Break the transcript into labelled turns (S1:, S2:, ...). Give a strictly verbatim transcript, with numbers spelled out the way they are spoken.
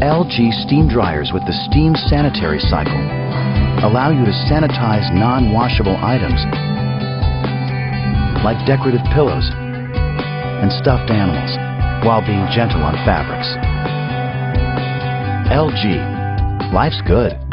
S1: L G steam dryers with the SteamSanitary cycle allow you to sanitize non-washable items like decorative pillows and stuffed animals while being gentle on fabrics. L G, life's good.